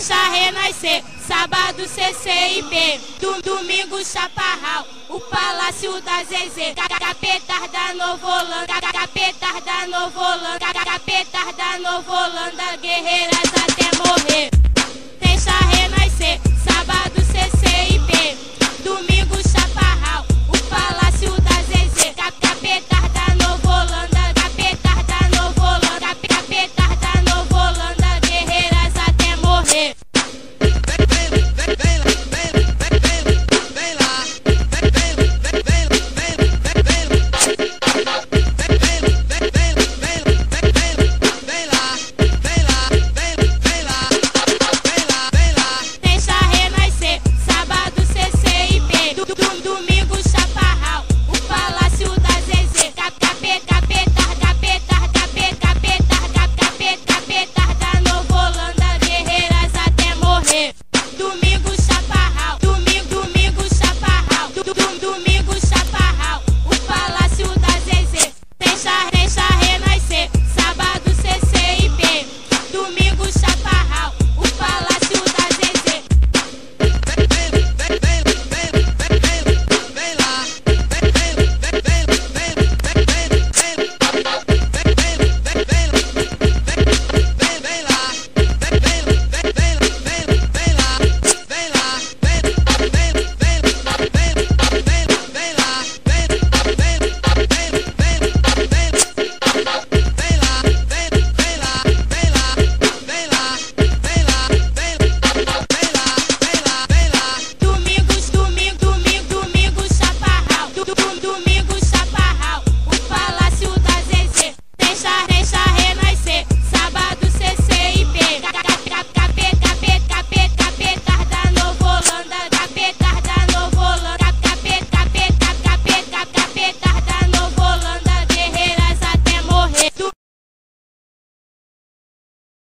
sexta renascer, sábado CCIP, domingo Chaparral, o Palácio da Zezé, capetas da Nova Holanda, capetas da Nova Holanda, capetas da Nova Holanda, guerreiras até morrer.